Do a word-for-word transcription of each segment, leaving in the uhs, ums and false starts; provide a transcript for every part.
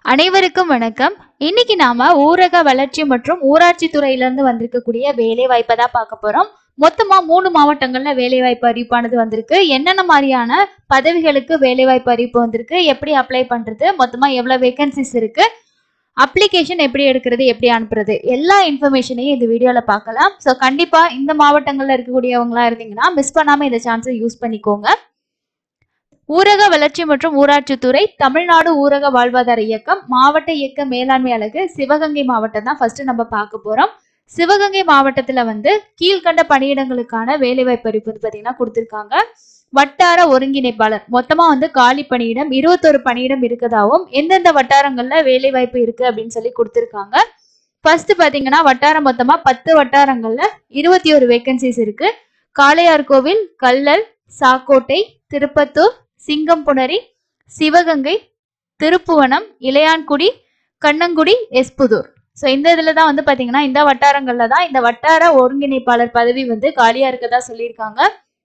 அனைவருக்கும் வணக்கம். இன்னைக்கு நாம ஊரக வளர்ச்சி மற்றும் ஊராட்சி துறையில இருந்து வந்திருக்கக்கூடிய வேலை வாய்ப்பை தான் பார்க்க போறோம். மொத்தமா மூணு மாவட்டங்கள்ல வேலை வாய்ப்பு அறிவிப்பானது வந்திருக்கு. என்னென்ன மாதிரியான பதவிகளுக்கு வேலை வாய்ப்பு அறிவிப்பு வந்திருக்கு, எப்படி அப்ளை பண்றது, மொத்தமா எவ்வளவு வேகன்சிஸ் இருக்கு, அப்ளிகேஷன் எப்படி எடுக்கிறது, எப்படி அனுப்புறது, எல்லா இன்ஃபர்மேஷனையும் இந்த வீடியோல பார்க்கலாம். ஸோ கண்டிப்பா இந்த மாவட்டங்கள்ல இருக்கக்கூடியவங்களா இருந்தீங்கன்னா மிஸ் பண்ணாம இந்த சான்ஸை யூஸ் பண்ணிக்கோங்க. ஊரக வளர்ச்சி மற்றும் ஊராட்சித்துறை, தமிழ்நாடு ஊரக வாழ்வாதார இயக்கம், மாவட்ட இயக்க மேலாண்மை அலகு, சிவகங்கை மாவட்டம் தான் ஃபர்ஸ்ட் நம்ம பார்க்க போறோம். சிவகங்கை மாவட்டத்துல வந்து கீழ்கண்ட பணியிடங்களுக்கான வேலைவாய்ப்பு அறிவிப்பு வந்து பாத்தீங்கன்னா கொடுத்திருக்காங்க. வட்டார ஒருங்கிணைப்பாளர், மொத்தமா வந்து காலி பணியிடம் இருபத்தொரு பணியிடம் இருக்கதாவும் எந்தெந்த வட்டாரங்கள்ல வேலை வாய்ப்பு இருக்கு அப்படின்னு சொல்லி கொடுத்திருக்காங்க. ஃபர்ஸ்ட் பாத்தீங்கன்னா வட்டாரம் மொத்தமா பத்து வட்டாரங்கள்ல இருபத்தி ஒரு வேகன்சிஸ் இருக்கு. காளையார்கோவில், கல்லல், சாக்கோட்டை, திருப்பத்தூர், சிங்கம்புணரி, சிவகங்கை, திருப்புவனம், இளையான்குடி, கண்ணங்குடி, எஸ்புதூர். ஸோ இந்த இதுல தான் வந்து பாத்தீங்கன்னா இந்த வட்டாரங்கள்ல தான் இந்த வட்டார ஒருங்கிணைப்பாளர் பதவி வந்து காலியா இருக்கதா சொல்லியிருக்காங்க.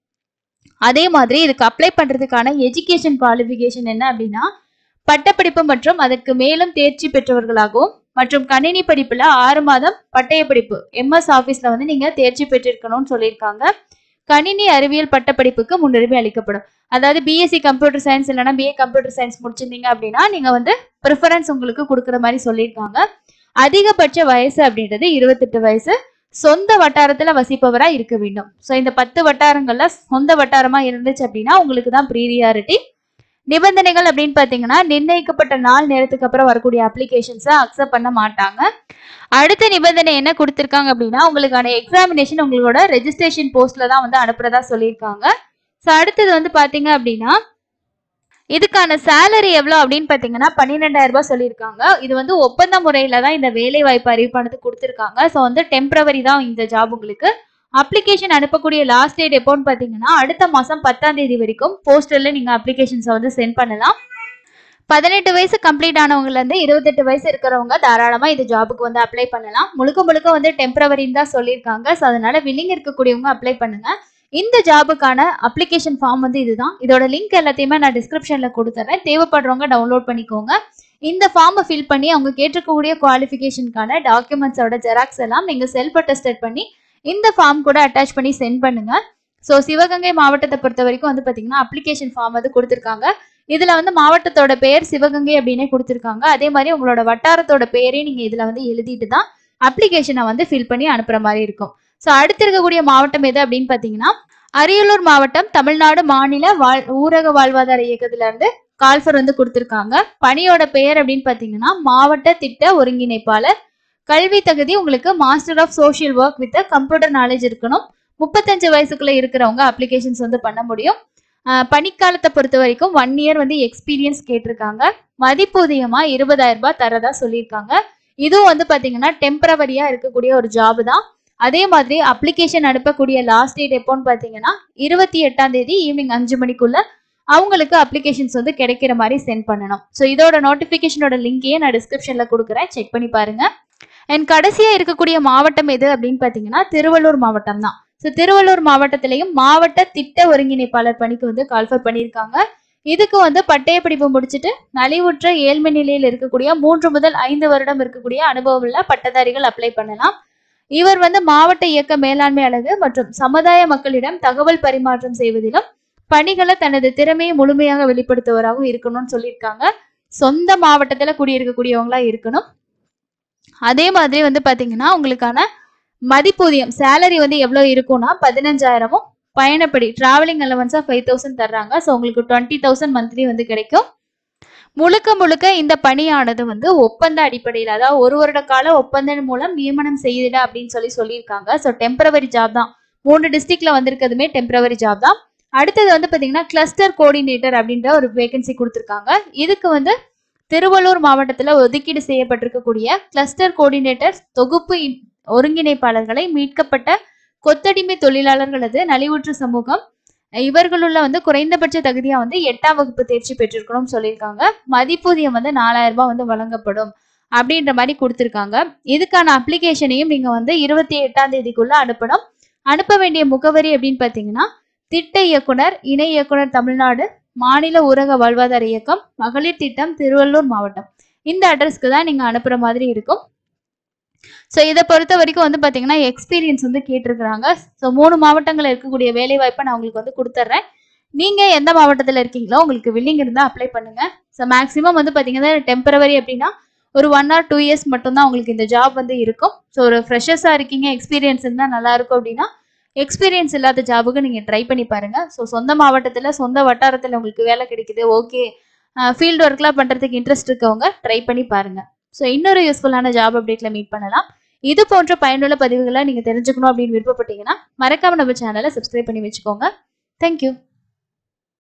அதே மாதிரி இதுக்கு அப்ளை பண்றதுக்கான எஜுகேஷன் குவாலிஃபிகேஷன் என்ன அப்படின்னா பட்டப்படிப்பு மற்றும் அதற்கு மேலும் தேர்ச்சி பெற்றவர்களாகவும் மற்றும் கணினி படிப்புல ஆறு மாதம் பட்டய படிப்பு எம்எஸ் ஆபீஸ்ல வந்து நீங்க தேர்ச்சி பெற்றிருக்கணும்னு சொல்லியிருக்காங்க. கணினி அறிவியல் பட்டப்படிப்புக்கு முன்னுரிமை அளிக்கப்படும். அதாவது பிஎஸ்சி கம்ப்யூட்டர் சயின்ஸ் இல்லைன்னா பிஏ கம்ப்யூட்டர் சயின்ஸ் முடிச்சிருந்தீங்க அப்படின்னா நீங்க வந்து ப்ரிஃபரன்ஸ் உங்களுக்கு கொடுக்குற மாதிரி சொல்லியிருக்காங்க. அதிகபட்ச வயசு அப்படின்றது இருபத்தெட்டு வயசு. சொந்த வட்டாரத்துல வசிப்பவரா இருக்க வேண்டும். ஸோ இந்த பத்து வட்டாரங்கள்ல சொந்த வட்டாரமா இருந்துச்சு அப்படின்னா உங்களுக்கு தான் ப்ரீரியாரிட்டி. நிபந்தனைகள் அப்படின்னு பாத்தீங்கன்னா நிர்ணயிக்கப்பட்ட நாள் நேரத்துக்கு அப்புறம் வரக்கூடிய அப்ளிகேஷன்ஸை அக்செப்ட் பண்ண மாட்டாங்க. அடுத்த நிபந்தனை என்ன கொடுத்திருக்காங்க அப்படின்னா உங்களுக்கான எக்ஸாமினேஷன் உங்களோட ரெஜிஸ்ட்ரேஷன் போஸ்ட்ல தான் வந்து அனுப்புறதா சொல்லியிருக்காங்க. ஸோ அடுத்தது வந்து பாத்தீங்க அப்படின்னா இதுக்கான சேலரி எவ்வளோ அப்படின்னு பாத்தீங்கன்னா பன்னிரெண்டாயிரம் ரூபாய் சொல்லியிருக்காங்க. இது வந்து ஒப்பந்த முறையில தான் இந்த வேலை வாய்ப்பு அறிவிப்பானது கொடுத்திருக்காங்க. ஸோ வந்து டெம்பரவரி தான் இந்த ஜாப் உங்களுக்கு. அப்ளிகேஷன் அனுப்பக்கூடிய லாஸ்ட் டேட் எப்போன்னு பாத்தீங்கன்னா அடுத்த மாசம் பத்தாம் தேதி வரைக்கும் போஸ்டர்ல நீங்க அப்ளிகேஷன்ஸை வந்து சென்ட் பண்ணலாம். பதினெட்டு வயசு கம்ப்ளீட் ஆனவங்கல இருந்து இருபத்தெட்டு வயசு இருக்கிறவங்க தாராளமா இந்த ஜாபுக்கு வந்து அப்ளை பண்ணலாம். முழுக்க முழுக்க வந்து டெம்பரவரின்னு தான் சொல்லியிருக்காங்க. ஸோ அதனால வில்லிங் இருக்கக்கூடியவங்க அப்ளை பண்ணுங்க. இந்த ஜாபுக்கான அப்ளிகேஷன் ஃபார்ம் வந்து இதுதான். இதோட லிங்க் எல்லாத்தையுமே நான் டிஸ்கிரிப்ஷன்ல கொடுத்துறேன். தேவைப்படுறவங்க டவுன்லோட் பண்ணிக்கோங்க. இந்த ஃபார்மை ஃபில் பண்ணி அவங்க கேட்டிருக்கக்கூடிய குவாலிஃபிகேஷனுக்கான டாக்குமெண்ட்ஸோட ஜெராக்ஸ் எல்லாம் நீங்க செல்ஃப் அட்டஸ்டட் பண்ணி இந்த ஃபார்ம் கூட அட்டாச் பண்ணி சென்ட் பண்ணுங்க. ஸோ சிவகங்கை மாவட்டத்தை பொறுத்த வரைக்கும் வந்து பாத்தீங்கன்னா அப்ளிகேஷன் ஃபார்ம் வந்து கொடுத்துருக்காங்க. இதுல வந்து மாவட்டத்தோட பெயர் சிவகங்கை அப்படின்னே கொடுத்துருக்காங்க. அதே மாதிரி உங்களோட வட்டாரத்தோட பெயரையும் நீங்க இதுல வந்து எழுதிட்டு தான் அப்ளிகேஷனை வந்து ஃபில் பண்ணி அனுப்புற மாதிரி இருக்கும். ஸோ அடுத்து இருக்கக்கூடிய மாவட்டம் எது அப்படின்னு பாத்தீங்கன்னா அரியலூர் மாவட்டம், தமிழ்நாடு மாநில வாழ் ஊரக வாழ்வாதார இயக்கத்துல இருந்து கால்ஃபர் வந்து கொடுத்துருக்காங்க. பணியோட பெயர் அப்படின்னு பாத்தீங்கன்னா மாவட்ட திட்ட ஒருங்கிணைப்பாளர். கல்வி தகுதி உங்களுக்கு master of social work with computer knowledge இருக்கணும். முப்பத்தஞ்சு வயசுக்குள்ள இருக்கிறவங்க அப்ளிகேஷன்ஸ் வந்து பண்ண முடியும். பணிக்காலத்தை பொறுத்த வரைக்கும் ஒன் இயர் வந்து எக்ஸ்பீரியன்ஸ் கேட்டிருக்காங்க. மதிப்பூதியமா இருபதாயிரம் ரூபாய் தரதா சொல்லியிருக்காங்க. இதுவும் வந்து பாத்தீங்கன்னா டெம்பரவரியா இருக்கக்கூடிய ஒரு ஜாப் தான். அதே மாதிரி அப்ளிகேஷன் அனுப்பக்கூடிய லாஸ்ட் டேட் எப்போன்னு பாத்தீங்கன்னா இருபத்தி எட்டாம் தேதி ஈவினிங் அஞ்சு மணிக்குள்ள அவங்களுக்கு அப்ளிகேஷன்ஸ் வந்து கிடைக்கிற மாதிரி சென்ட் பண்ணணும். ஸோ இதோட நோட்டிபிகேஷனோட லிங்கையே நான் டிஸ்கிரிப்ஷன்ல கொடுக்குறேன், செக் பண்ணி பாருங்க. அண்ட் கடைசியா இருக்கக்கூடிய மாவட்டம் எது அப்படின்னு பாத்தீங்கன்னா திருவள்ளூர் மாவட்டம் தான். ஸோ திருவள்ளூர் மாவட்டத்திலையும் மாவட்ட திட்ட ஒருங்கிணைப்பாளர் பணிக்கு வந்து கால்ஃபர் பண்ணியிருக்காங்க. இதுக்கு வந்து பட்டய படிப்பு முடிச்சுட்டு நலிவுற்ற ஏழ்மை நிலையில் இருக்கக்கூடிய மூன்று முதல் ஐந்து வருடம் இருக்கக்கூடிய அனுபவம் உள்ள பட்டதாரிகள் அப்ளை பண்ணலாம். இவர் வந்து மாவட்ட இயக்க மேலாண்மை அலகு மற்றும் சமுதாய மக்களிடம் தகவல் பரிமாற்றம் செய்வதிலும் பணிகளை தனது திறமையை முழுமையாக வெளிப்படுத்துவராகவும் இருக்கணும்னு சொல்லியிருக்காங்க. சொந்த மாவட்டத்துல குடியிருக்கக்கூடியவங்களா இருக்கணும். அதே மாதிரி வந்து பாத்தீங்கன்னா உங்களுக்கான மதிப்பூதியம் சேலரி வந்து எவ்வளவு இருக்கும்னா பதினஞ்சாயிரமும் பயணப்படி டிராவலிங் அலவன்ஸா ஃபைவ் தௌசண்ட் தர்றாங்க. ஸோ உங்களுக்கு டுவெண்ட்டி தௌசண்ட் மந்த்லி வந்து கிடைக்கும். முழுக்க முழுக்க இந்த பணியானது வந்து ஒப்பந்த அடிப்படையில், அதாவது ஒரு வருட கால ஒப்பந்தம் மூலம் நியமனம் செய்திட அப்படின்னு சொல்லி சொல்லியிருக்காங்க. ஸோ டெம்பரவரி ஜாப் தான். மூணு டிஸ்ட்ரிக்ட்ல வந்திருக்கிறதுமே டெம்பரவரி ஜாப் தான். அடுத்தது வந்து பாத்தீங்கன்னா கிளஸ்டர் கோஆர்டினேட்டர் அப்படின்ற ஒரு வேகன்சி கொடுத்துருக்காங்க. இதுக்கு வந்து திருவள்ளூர் மாவட்டத்துல ஒதுக்கீடு செய்யப்பட்டிருக்கக்கூடிய கிளஸ்டர் கோஆர்டினேட்டர் தொகுப்பு ஒருங்கிணைப்பாளர்களை மீட்கப்பட்ட கொத்தடிமை தொழிலாளர்களது நலிவுற்ற சமூகம் இவர்களுள்ள வந்து குறைந்தபட்ச தகுதியா வந்து எட்டாம் வகுப்பு தேர்ச்சி பெற்றிருக்கணும்னு சொல்லியிருக்காங்க. மதிப்பூதியம் வந்து நாலாயிரம் ரூபாய் வந்து வழங்கப்படும் அப்படின்ற மாதிரி கொடுத்துருக்காங்க. இதுக்கான அப்ளிகேஷனையும் நீங்க வந்து இருபத்தி எட்டாம் தேதிக்குள்ள அனுப்பணும். அனுப்ப வேண்டிய முகவரி அப்படின்னு பாத்தீங்கன்னா திட்ட இயக்குனர், இணை இயக்குனர், தமிழ்நாடு மாநில ஊரக வாழ்வாதார இயக்கம், மகளிர் திட்டம், திருவள்ளூர் மாவட்டம். இந்த அட்ரஸ்க்கு தான் நீங்க அனுப்புற மாதிரி இருக்கும். ஸோ இதை பொறுத்த வரைக்கும் வந்து பார்த்தீங்கன்னா எக்ஸ்பீரியன்ஸ் வந்து கேட்டிருக்கிறாங்க. ஸோ மூணு மாவட்டங்களில் இருக்கக்கூடிய வேலை வாய்ப்பை நான் உங்களுக்கு வந்து கொடுத்துட்றேன். நீங்க எந்த மாவட்டத்தில் இருக்கீங்களோ உங்களுக்கு வில்லிங் இருந்தால் அப்ளை பண்ணுங்க. ஸோ மேக்ஸிமம் வந்து பார்த்தீங்கன்னா டெம்பரவரி அப்படின்னா ஒரு ஒன் ஆர் டூ இயர்ஸ் மட்டும்தான் உங்களுக்கு இந்த ஜாப் வந்து இருக்கும். ஸோ ஒரு ஃப்ரெஷர்ஸாக இருக்கீங்க, எக்ஸ்பீரியன்ஸ் இருந்தால் நல்லா இருக்கும் அப்படின்னா எக்ஸ்பீரியன்ஸ் இல்லாத ஜாபுக்கு நீங்கள் ட்ரை பண்ணி பாருங்க. ஸோ சொந்த மாவட்டத்தில் சொந்த வட்டாரத்தில் உங்களுக்கு வேலை கிடைக்குது, ஓகே ஃபீல்டு ஒர்க்லாம் பண்ணுறதுக்கு இன்ட்ரெஸ்ட் இருக்கவங்க ட்ரை பண்ணி பாருங்க. ஸோ இன்னொரு யூஸ்ஃபுல்லான ஜாப் அப்டேட்ல மீட் பண்ணலாம். இது போன்ற பயனுள்ள பதிவுகளை நீங்க தெரிஞ்சுக்கணும் அப்படின்னு விருப்பப்பட்டீங்கன்னா மறக்காம நம்ம சேனலை சப்ஸ்கிரைப் பண்ணி வச்சுக்கோங்க. தேங்க்யூ.